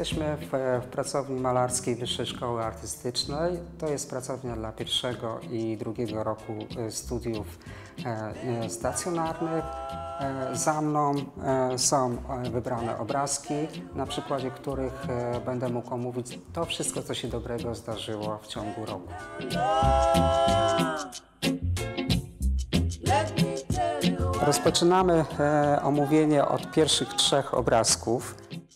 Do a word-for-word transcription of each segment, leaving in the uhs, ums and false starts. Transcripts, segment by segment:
Jesteśmy w, w pracowni malarskiej Wyższej Szkoły Artystycznej. To jest pracownia dla pierwszego i drugiego roku studiów e, stacjonarnych. E, za mną e, są wybrane obrazki, na przykładzie których e, będę mógł omówić to wszystko, co się dobrego zdarzyło w ciągu roku. Rozpoczynamy e, omówienie od pierwszych trzech obrazków.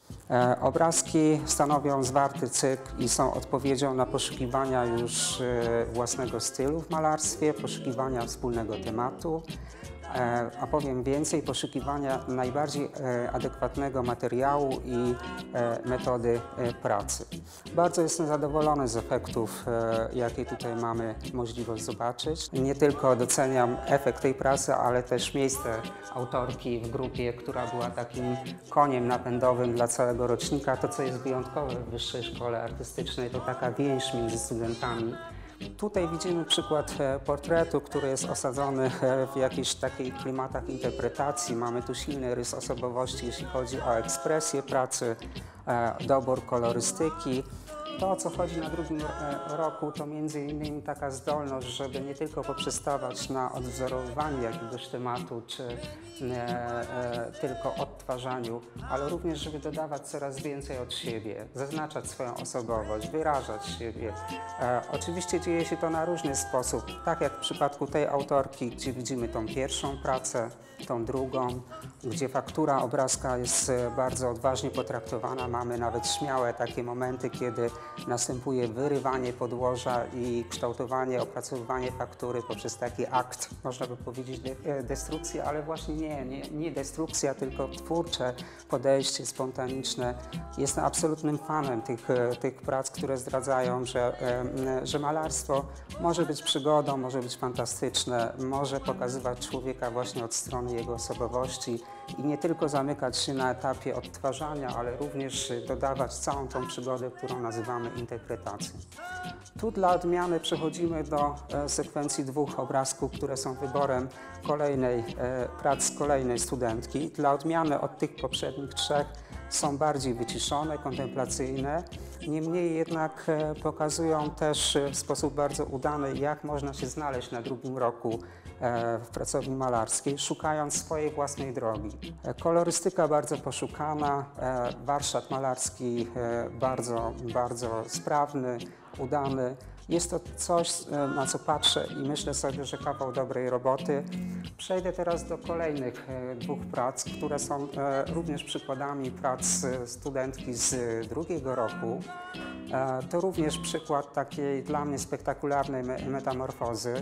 E, obrazki stanowią zwarty cykl i są odpowiedzią na poszukiwania już e, własnego stylu w malarstwie, poszukiwania wspólnego tematu, e, a powiem więcej, poszukiwania najbardziej e, adekwatnego materiału i e, metody e, pracy. Bardzo jestem zadowolony z efektów, e, jakie tutaj mamy możliwość zobaczyć. Nie tylko doceniam efekt tej pracy, ale też miejsce autorki w grupie, która była takim koniem napędowym dla całego rocznika. To, co jest wyjątkowe w Wyższej Szkole Artystycznej, to taka więź między studentami. Tutaj widzimy przykład portretu, który jest osadzony w jakichś takich klimatach interpretacji. Mamy tu silny rys osobowości, jeśli chodzi o ekspresję pracy, dobór kolorystyki. To, o co chodzi na drugim roku, to między innymi taka zdolność, żeby nie tylko poprzestawać na odwzorowaniu jakiegoś tematu, czy e, e, tylko odtwarzaniu, ale również, żeby dodawać coraz więcej od siebie, zaznaczać swoją osobowość, wyrażać siebie. E, oczywiście dzieje się to na różny sposób, tak jak w przypadku tej autorki, gdzie widzimy tą pierwszą pracę, tą drugą, gdzie faktura obrazka jest bardzo odważnie potraktowana. Mamy nawet śmiałe takie momenty, kiedy następuje wyrywanie podłoża i kształtowanie, opracowywanie faktury poprzez taki akt, można by powiedzieć, de destrukcji, ale właśnie nie, nie, nie destrukcja, tylko twórcze podejście spontaniczne. Jestem absolutnym fanem tych, tych prac, które zdradzają, że, że malarstwo może być przygodą, może być fantastyczne, może pokazywać człowieka właśnie od strony jego osobowości i nie tylko zamykać się na etapie odtwarzania, ale również dodawać całą tą przygodę, którą nazywamy interpretacją. Tu dla odmiany przechodzimy do e, sekwencji dwóch obrazków, które są wyborem kolejnej, e, prac kolejnej studentki. Dla odmiany od tych poprzednich trzech są bardziej wyciszone, kontemplacyjne, niemniej jednak e, pokazują też w sposób bardzo udany, jak można się znaleźć na drugim roku e, w pracowni malarskiej, szukając swojej własnej drogi. E, kolorystyka bardzo poszukana, e, warsztat malarski e, bardzo, bardzo sprawny, udany. Jest to coś, na co patrzę i myślę sobie, że kawał dobrej roboty. Przejdę teraz do kolejnych dwóch prac, które są również przykładami prac studentki z drugiego roku. To również przykład takiej dla mnie spektakularnej metamorfozy.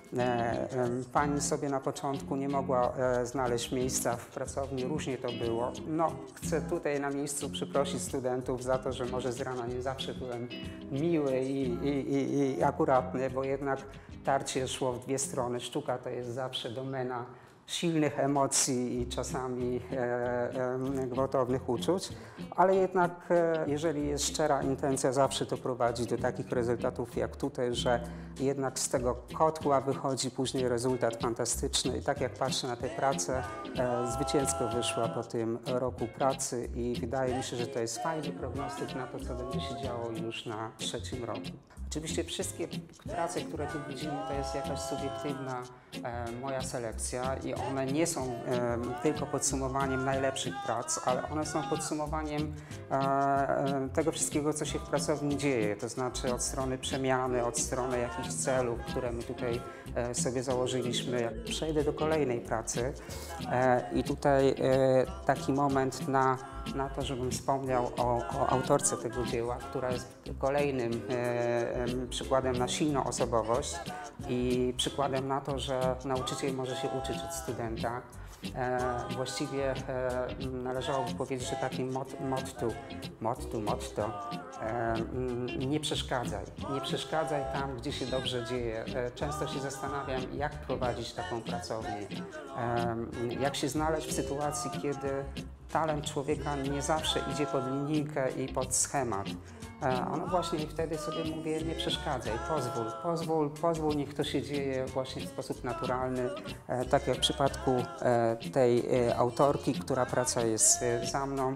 Pani sobie na początku nie mogła znaleźć miejsca w pracowni, różnie to było. No, chcę tutaj na miejscu przeprosić studentów za to, że może z rana nie zawsze byłem miły i, i, i, i akuratny, bo jednak tarcie szło w dwie strony. Sztuka to jest zawsze domena silnych emocji i czasami e, e, gwałtownych uczuć, ale jednak e, jeżeli jest szczera intencja, zawsze to prowadzi do takich rezultatów jak tutaj, że jednak z tego kotła wychodzi później rezultat fantastyczny i tak jak patrzę na tę pracę, e, zwycięsko wyszła po tym roku pracy i wydaje mi się, że to jest fajny prognostyk na to, co będzie się działo już na trzecim roku. Oczywiście wszystkie prace, które tu widzimy, to jest jakaś subiektywna e, moja selekcja i one nie są e, tylko podsumowaniem najlepszych prac, ale one są podsumowaniem e, tego wszystkiego, co się w pracowni dzieje, to znaczy od strony przemiany, od strony jakichś celów, które my tutaj e, sobie założyliśmy. Przejdę do kolejnej pracy e, i tutaj e, taki moment na na to, żebym wspomniał o, o autorce tego dzieła, która jest kolejnym e, e, przykładem na silną osobowość i przykładem na to, że nauczyciel może się uczyć od studenta. E, właściwie e, należałoby powiedzieć, że takim mot, motto, motto, motto e, nie przeszkadzaj. Nie przeszkadzaj tam, gdzie się dobrze dzieje. E, często się zastanawiam, jak prowadzić taką pracownię, e, jak się znaleźć w sytuacji, kiedy talent człowieka nie zawsze idzie pod linijkę i pod schemat. A no właśnie i wtedy sobie mówię, nie przeszkadzaj, pozwól, pozwól, pozwól, niech to się dzieje właśnie w sposób naturalny, tak jak w przypadku tej autorki, która praca jest za mną.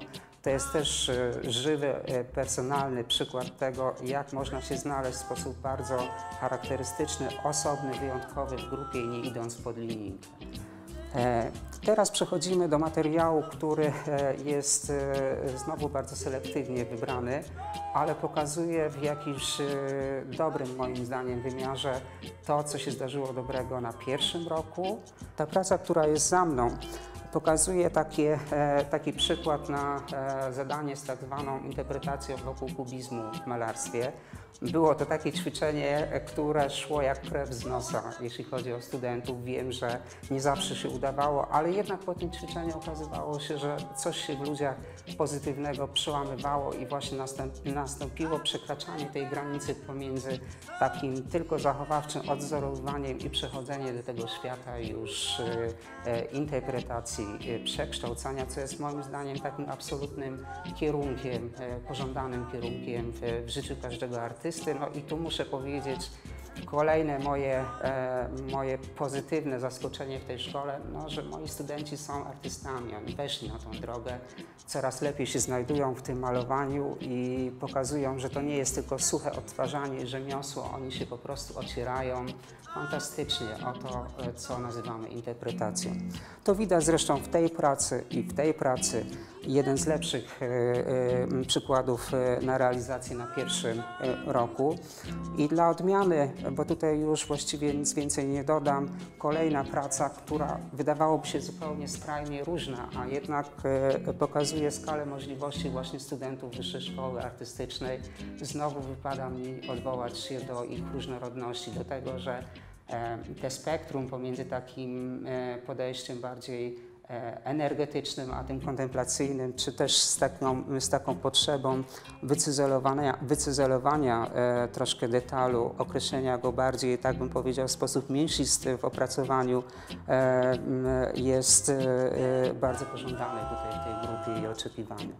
To jest też e, żywy, e, personalny przykład tego, jak można się znaleźć w sposób bardzo charakterystyczny, osobny, wyjątkowy w grupie i nie idąc pod linijkę. E, Teraz przechodzimy do materiału, który e, jest e, znowu bardzo selektywnie wybrany, ale pokazuje w jakimś e, dobrym, moim zdaniem, wymiarze to, co się zdarzyło dobrego na pierwszym roku. Ta praca, która jest za mną, pokazuje takie, e, taki przykład na e, zadanie z tak zwaną interpretacją wokół kubizmu w malarstwie. Było to takie ćwiczenie, które szło jak krew z nosa, jeśli chodzi o studentów. Wiem, że nie zawsze się udawało, ale jednak po tym ćwiczeniu okazywało się, że coś się w ludziach pozytywnego przełamywało i właśnie następ, nastąpiło przekraczanie tej granicy pomiędzy takim tylko zachowawczym odzorowywaniem i przechodzenie do tego świata już e, e, interpretacji, e, przekształcania, co jest moim zdaniem takim absolutnym kierunkiem, e, pożądanym kierunkiem w, w życiu każdego artysty. No i tu muszę powiedzieć, kolejne moje, e, moje pozytywne zaskoczenie w tej szkole, no, że moi studenci są artystami, oni weszli na tą drogę, coraz lepiej się znajdują w tym malowaniu i pokazują, że to nie jest tylko suche odtwarzanie rzemiosło, oni się po prostu ocierają fantastycznie o to, co nazywamy interpretacją. To widać zresztą w tej pracy i w tej pracy. Jeden z lepszych e, e, przykładów e, na realizację na pierwszym e, roku. I dla odmiany, bo tutaj już właściwie nic więcej nie dodam, kolejna praca, która wydawałoby się zupełnie skrajnie różna, a jednak e, pokazuje skalę możliwości właśnie studentów Wyższej Szkoły Artystycznej. Znowu wypada mi odwołać się do ich różnorodności, do tego, że e, te spektrum pomiędzy takim e, podejściem bardziej energetycznym, a tym kontemplacyjnym, czy też z taką, z taką potrzebą wycyzelowania, wycyzelowania e, troszkę detalu, określenia go bardziej, tak bym powiedział, w sposób mięsisty w opracowaniu, e, jest e, bardzo pożądany tutaj w tej grupie i oczekiwany.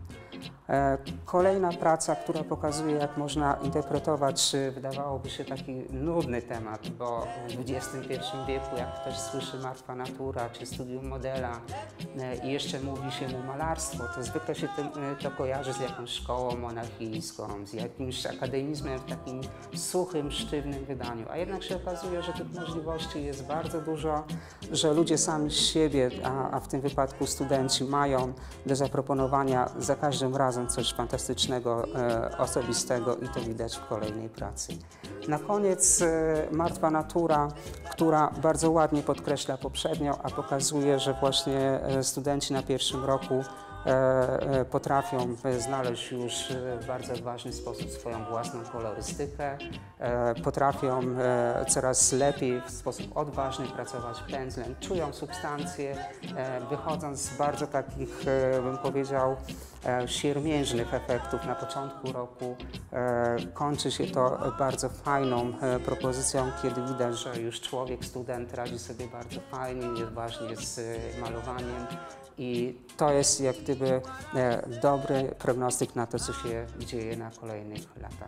E, kolejna praca, która pokazuje, jak można interpretować, wydawałoby się taki nudny temat, bo w dwudziestym pierwszym wieku, jak ktoś słyszy martwa natura, czy studium modela e, i jeszcze mówi się mu malarstwo, to zwykle się tym, to kojarzy z jakąś szkołą monachijską, z jakimś akademizmem w takim suchym, sztywnym wydaniu, a jednak się okazuje, że tych możliwości jest bardzo dużo, że ludzie sami z siebie, a, a w tym wypadku studenci, mają do zaproponowania za każdym razem coś fantastycznego, e, osobistego i to widać w kolejnej pracy. Na koniec e, martwa natura, która bardzo ładnie podkreśla poprzednią, a pokazuje, że właśnie e, studenci na pierwszym roku e, potrafią znaleźć już w bardzo ważny sposób swoją własną kolorystykę, e, potrafią e, coraz lepiej w sposób odważny pracować pędzlem, czują substancje, e, wychodząc z bardzo takich, e, bym powiedział, e, siermiężnych efektów na początku roku. E, kończy się to bardzo fajną e, propozycją, kiedy widać, że już człowiek, student radzi sobie bardzo fajnie, jest ważnie z e, malowaniem. I to jest jak gdyby e, dobry prognostyk na to, co się dzieje na kolejnych latach.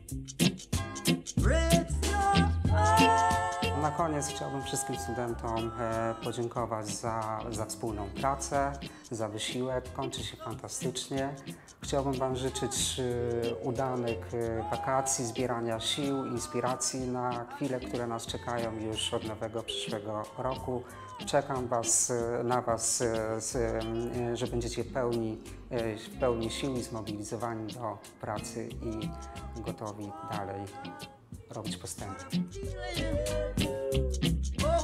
Na koniec chciałbym wszystkim studentom e, podziękować za, za wspólną pracę, za wysiłek. Kończy się fantastycznie. Chciałbym Wam życzyć e, udanych e, wakacji, zbierania sił, inspiracji na chwile, które nas czekają już od nowego przyszłego roku. Czekam was, na Was, z, że będziecie pełni, w pełni sił i zmobilizowani do pracy i gotowi dalej robić postępy.